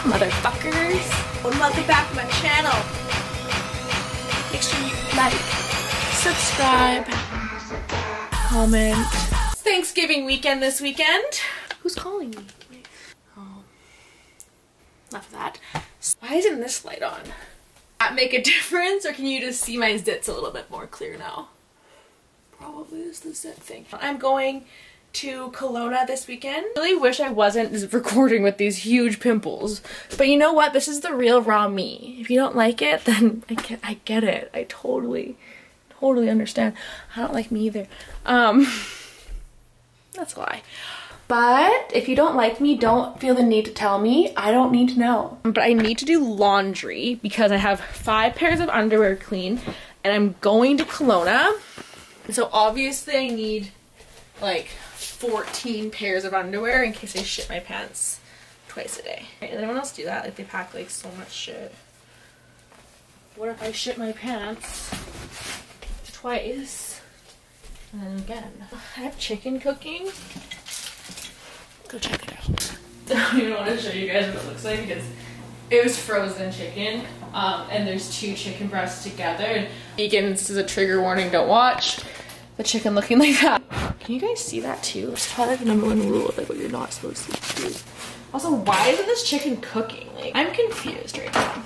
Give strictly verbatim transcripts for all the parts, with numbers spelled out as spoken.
motherfuckers. Well, welcome back to my channel. Make sure you like, subscribe, comment. It's Thanksgiving weekend this weekend. Who's calling me? Oh, enough of that. Why isn't this light on? Does that make a difference, or can you just see my zits a little bit more clear now? Probably is the zit thing. I'm going to Kelowna this weekend. I really wish I wasn't recording with these huge pimples, but you know what? This is the real raw me. If you don't like it, then I get, I get it. I totally, totally understand. I don't like me either. Um, that's a lie. But if you don't like me, don't feel the need to tell me. I don't need to know. But I need to do laundry because I have five pairs of underwear clean and I'm going to Kelowna. So obviously I need like fourteen pairs of underwear in case I shit my pants twice a day. Does anyone else do that? Like they pack like so much shit. What if I shit my pants twice and then again? I have chicken cooking. Go check it out. I don't even want to show you guys what it looks like because it was frozen chicken, um, and there's two chicken breasts together. And vegan, this is a trigger warning, don't watch the chicken looking like that. Can you guys see that too? It's probably like the number one rule of like what you're not supposed to do. Also, why isn't this chicken cooking? Like, I'm confused right now.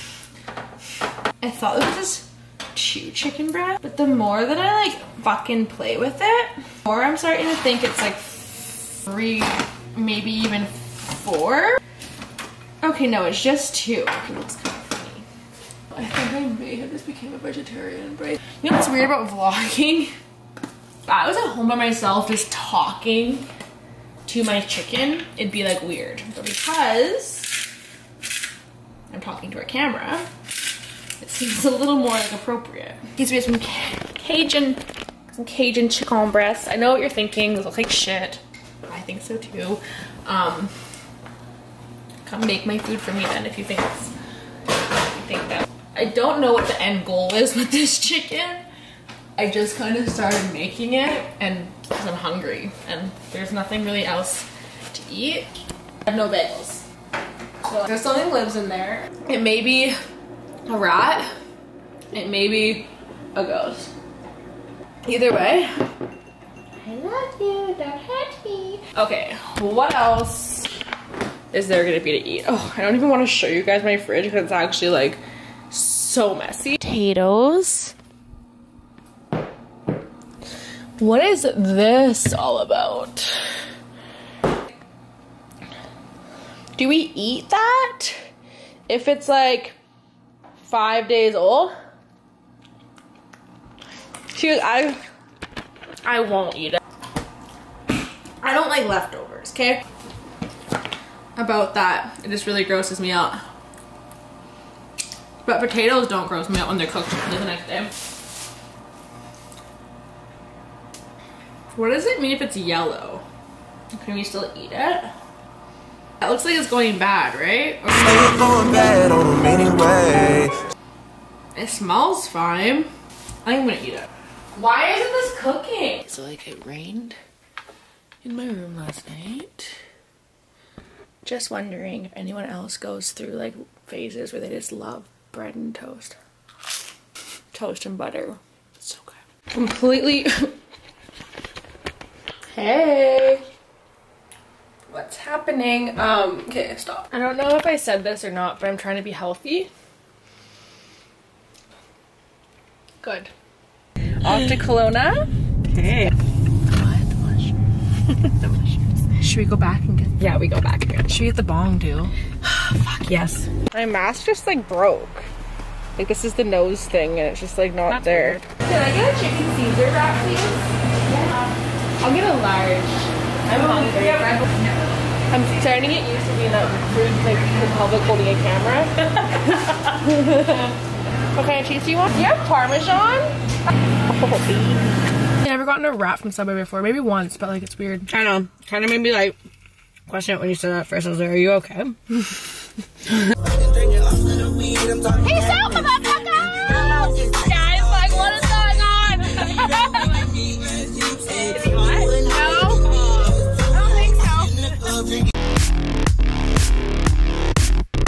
I thought it was just two chicken breasts, but the more that I like fucking play with it, the more I'm starting to think it's like three, maybe even four. Okay, no, it's just two. Okay, that's kind of funny. I think I may have just became a vegetarian, but you know what's weird about vlogging? If I was at home by myself just talking to my chicken, it'd be like weird. But because I'm talking to a camera, it seems a little more like appropriate. These are some Cajun, some Cajun chicken breasts. I know what you're thinking, those look like shit. I think so too. Um, come make my food for me then if you think it's, if you think that. I don't know what the end goal is with this chicken. I just kind of started making it and because I'm hungry and there's nothing really else to eat. I have no bagels. So there's something lives in there. It may be a rat. It may be a ghost. Either way, I love you, don't hurt me. Okay, what else is there gonna be to eat? Oh, I don't even want to show you guys my fridge because it's actually like so messy. Potatoes. What is this all about? Do we eat that if it's like five days old? She goes, I, I won't eat it. I don't like leftovers, okay? About that, it just really grosses me out. But potatoes don't gross me out when they're cooked the next day. What does it mean if it's yellow? Can we still eat it? That looks like it's going bad, right? Or going bad on them anyway. It smells fine. I think I'm gonna eat it. Why isn't this cooking? So like it rained in my room last night. Just wondering if anyone else goes through like phases where they just love bread and toast. Toast and butter. It's so good. Completely. Hey. What's happening? Um, okay, stop. I don't know if I said this or not, but I'm trying to be healthy. Good. Off to Kelowna. Hey. Oh, the mushroom. The mushrooms. Should we go back and get? Yeah, we go back again. Should we get the bong too? Fuck yes. My mask just like broke. Like this is the nose thing, and it's just like not That's there. Weird. Can I get a chicken Caesar wrap, please? Yeah. I'll get a large. I'm hungry. I'm starting to get used to being that rude, like the public holding a camera. What kind of cheese do you want? Do you have Parmesan? I've never gotten a wrap from Subway before. Maybe once, but like it's weird. I know. Kind of made me like question it when you said that at first. I was like, are you okay? Hey, stop, motherfucker! Guys, like, what is going on? Is he what? No? I don't think so.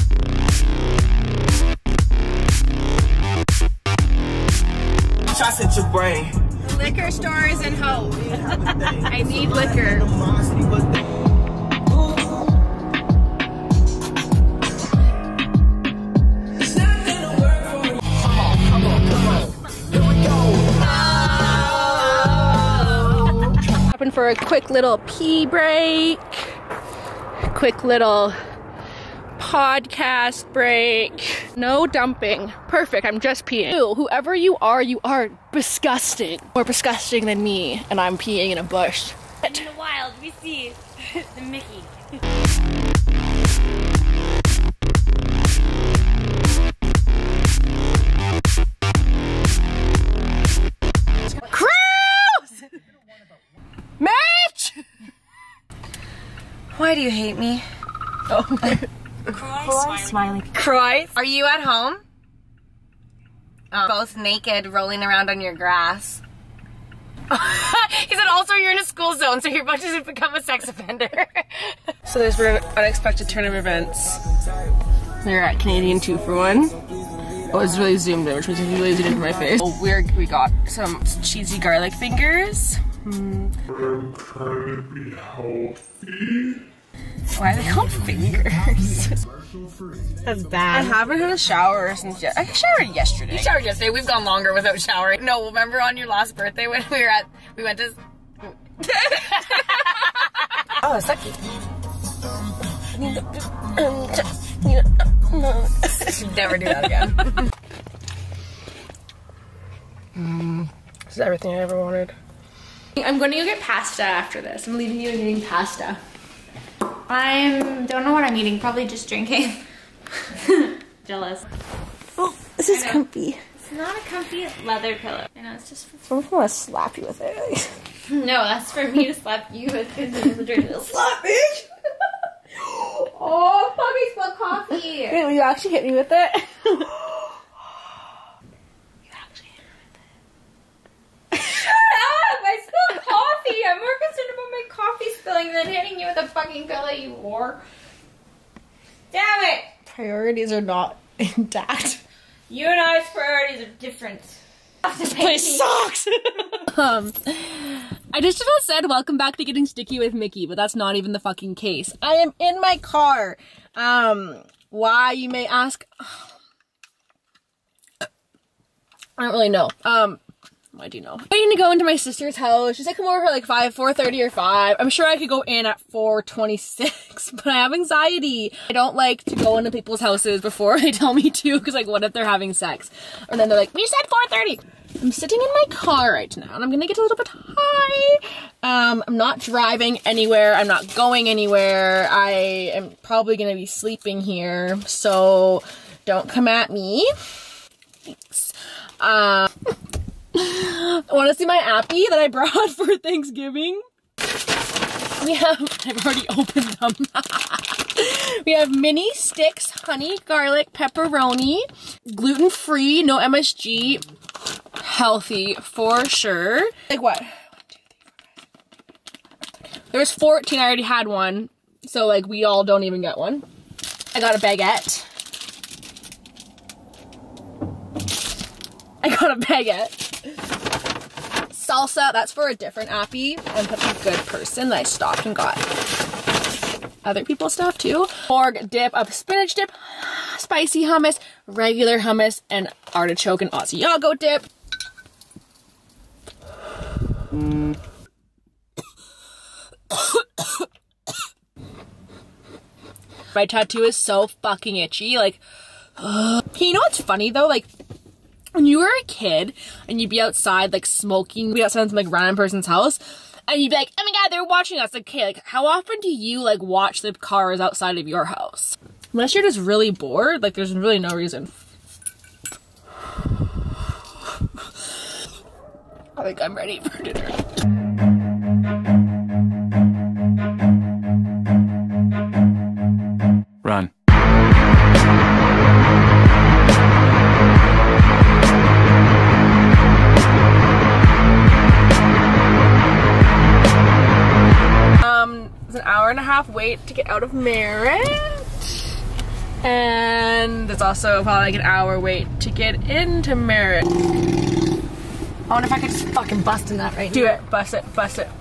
shots hit your brain. Liquor stores and hope. I need liquor. Happened for a quick little pee break. Quick little podcast break. No dumping. Perfect. I'm just peeing. Ew, whoever you are, you are disgusting. More disgusting than me, and I'm peeing in a bush. In the wild, we see the Mickey. Cruz! Mitch! Why do you hate me? Oh. Croy smiling. Croy, are you at home? Oh, both naked, rolling around on your grass. He said also you're in a school zone, so you're about to become a sex offender. So there's been an unexpected turn of events. They're at Canadian two for one. Oh, it's really zoomed in, which means if you really zoomed into my face. Oh, we're, we got some cheesy garlic fingers. Mm. I'm trying to be healthy. Why are they called fingers? That's bad. I haven't had a shower since yet. I showered yesterday. You showered yesterday. We've gone longer without showering. No, remember on your last birthday when we were at, we went to... Oh, sucky. Never do that again. Mm, this is everything I ever wanted. I'm going to go get pasta after this. I'm leaving you and getting pasta. I don't know what I'm eating. Probably just drinking. Jealous. Oh, this is comfy. It's not a comfy leather pillow. I know, it's just for... Someone want to slap you with it. No, that's for me to slap you with because it is a dirty little slap, bitch. Oh, puppy spilled coffee. Wait, will you actually hit me with it? You actually hit me with it. Shut up! I spilled coffee. I'm more concerned about my coffee spilling than hitting you with a fucking pillow, you whore. Damn it! Priorities are not intact. You and I's priorities are different. This place sucks! um, I just about said welcome back to Getting Sticky with Mickey, but that's not even the fucking case. I am in my car. Um, why, you may ask? I don't really know. Um, I do know. I'm waiting to go into my sister's house. She said come over at like five, four thirty or five. I'm sure I could go in at four twenty-six, but I have anxiety. I don't like to go into people's houses before they tell me to, because like what if they're having sex? And then they're like, we said four thirty. I'm sitting in my car right now and I'm gonna get a little bit high. Um, I'm not driving anywhere. I'm not going anywhere. I am probably gonna be sleeping here, so don't come at me. Thanks. Um, want to see my appy that I brought for Thanksgiving? We have, I've already opened them. We have mini sticks, honey, garlic, pepperoni, gluten-free, no M S G, healthy for sure. Like what? There was fourteen, I already had one. So like we all don't even get one. I got a baguette. I got a baguette. Salsa, that's for a different appy. I'm such a good person that I stopped and got other people's stuff too. Org dip of spinach dip, spicy hummus, regular hummus, and artichoke and Asiago dip. Mm. My tattoo is so fucking itchy. Like, uh, you know what's funny though? Like, when you were a kid and you'd be outside like smoking, be outside some like random person's house, and you'd be like, oh my god, they're watching us. Like, okay, like how often do you like watch the cars outside of your house? Unless you're just really bored, like there's really no reason. I think I'm ready for dinner. Run. Um, it's an hour and a half wait to get out of Merritt. And there's also probably like an hour wait to get into Merritt. I wonder if I could just fucking bust in that right Do now. it. Bust it. Bust it.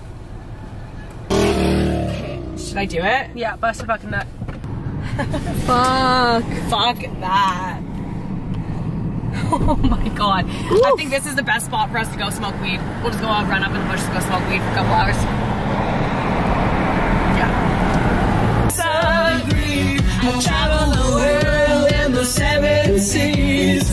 Should I do it? Yeah, bust a fucking nut. Fuck. Fuck that. Oh my god. Oof. I think this is the best spot for us to go smoke weed. We'll just go out, run up in the bush and go smoke weed for a couple hours. Yeah. I travel the world in the seven seas.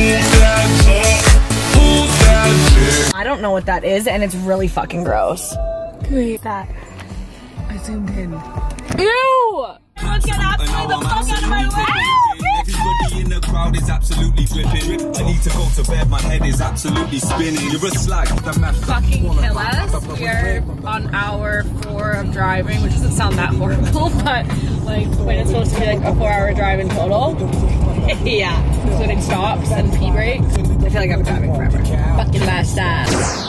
I don't know what that is, and it's really fucking gross. Wait, that. I zoomed in. Ew! Let's get absolutely the fuck out of my way! Everybody in the crowd is absolutely dripping. I need to go to bed, my head is absolutely spinning. You're a slag. Fucking kill us. We're on hour four of driving, which doesn't sound that horrible, but like when it's supposed to be like a four hour drive in total. Yeah. Including stops and pee breaks. I feel like I've been driving forever. Fucking last time.